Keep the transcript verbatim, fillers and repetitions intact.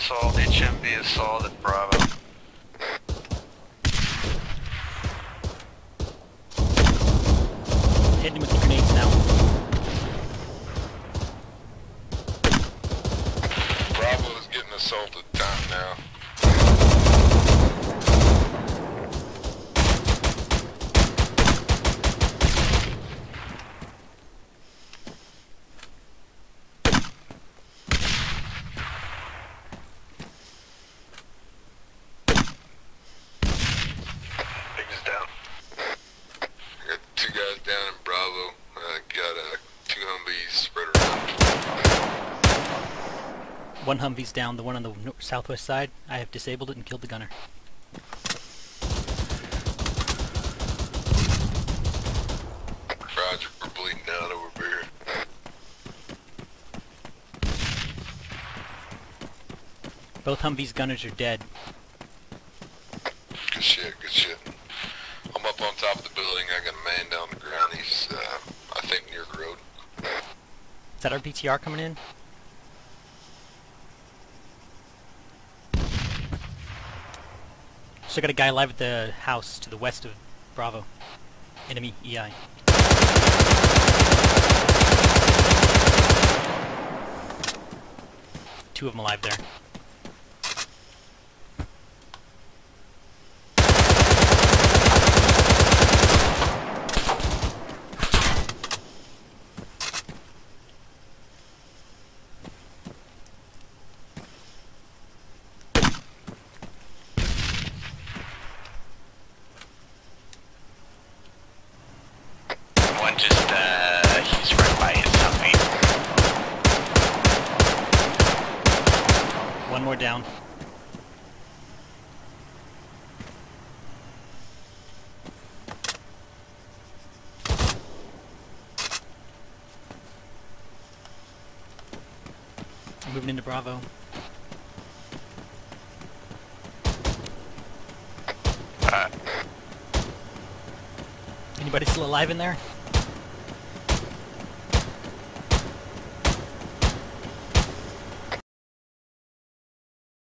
assault, H M V assault at Bravo. Hitting him with the grenades now. Bravo is getting assaulted down now. Biggest down. Got two guys down in Bravo. Uh, got uh, two Humvees spread around. One Humvee's down, the one on the no southwest side. I have disabled it and killed the gunner. Roger, we're bleeding out over here. Both Humvee's gunners are dead. Good shit, good shit. I'm up on top of the building. I got a man down the ground. He's, uh, I think, near the road. Is that our B T R coming in? So I got a guy alive at the house to the west of Bravo. Enemy E I. Two of them alive there. One just, uh, he's right by his Humvee. One more down. I'm moving into Bravo. Uh, Anybody still alive in there?